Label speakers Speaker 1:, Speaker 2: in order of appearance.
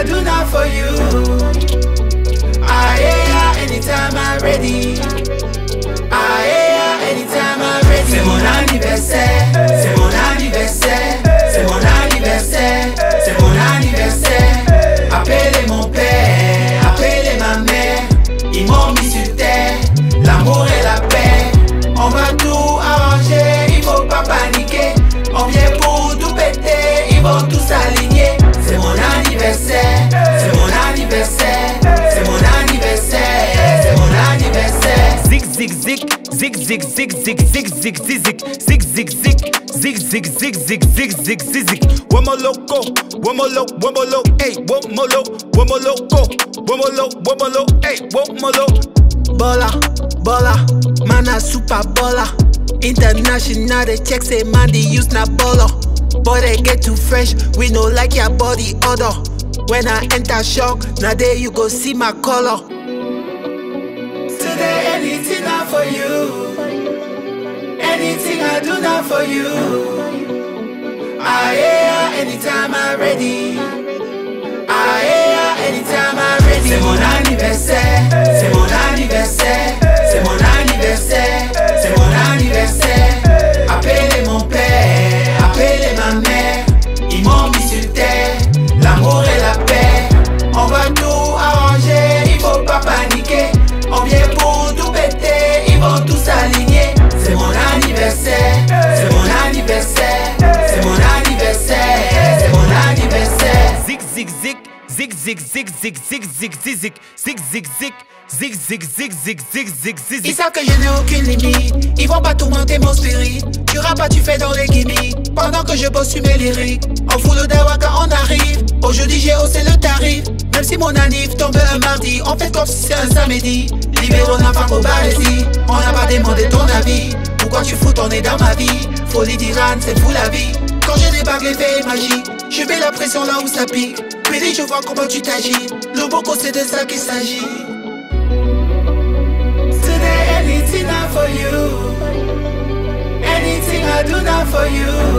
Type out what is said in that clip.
Speaker 1: I do now for you. Ah yeah, anytime I'm ready. Ah yeah, anytime I'm ready. C'est mon anniversaire, c'est mon anniversaire, c'est mon anniversaire, c'est mon anniversaire. Appelez mon père, appelez ma mère, ils m'ont mis sur terre, l'amour et la paix. On va tout arranger, il faut pas paniquer. On vient pour tout péter, ils vont tous s'aligner. C'est mon anniversaire, c'est mon anniversaire, c'est mon anniversaire, c'est mon anniversaire.
Speaker 2: Zig zig zig, zig zig zig zig zig zig zig zig zig zig zig zig zig zig zig zig zig. One more loco, one more low, hey, one more loco, hey, one more low.
Speaker 1: Bola, bola, mana super bola. International, they check say man they use na bolo. Boy they get too fresh, we know like your body odor. When I enter shock, now there you go see my color. Today anything now for you, anything I do now for you. Ah yeah, anytime I'm ready. Ah yeah, anytime I'm ready. C'est mon anniversaire, c'est mon anniversaire, c'est mon anniversaire, c'est mon anniversaire. Appelez mon père, appelez ma mère, ils m'ont mis sur terre, l'amour et la paix. On va tout arranger, il faut pas paniquer. On vient pour tout péter, ils vont tous s'aligner. C'est mon anniversaire, c'est mon anniversaire, c'est mon anniversaire, c'est mon anniversaire.
Speaker 2: Zig zig zig, zig zig zig zig zig zig zig zig zig zig zig zig zig zig zig zig zig.
Speaker 1: Ils savent que je n'ai aucune limite, ils vont pas tourmenter mon spirit. Tu rappes pas, tu fais dans les gimmicks, pendant que je bosse sur mes lyriques. On fout le dawa quand on arrive, aujourd'hui j'ai haussé le tarif. Même si mon anniv tombe un mardi, on fait comme si c'est un samedi. Libérons la femme au Barésie, on n'a pas demandé ton avis. Pourquoi tu fous ton nez dans ma vie? Folie d'Iran, c'est fou la vie. Quand je débarque l'effet est magique, je mets la pression là où ça pique. Puis je vois comment tu t'agis, le boko c'est de ça qu'il s'agit. Today anything now for you, anything I do now for you.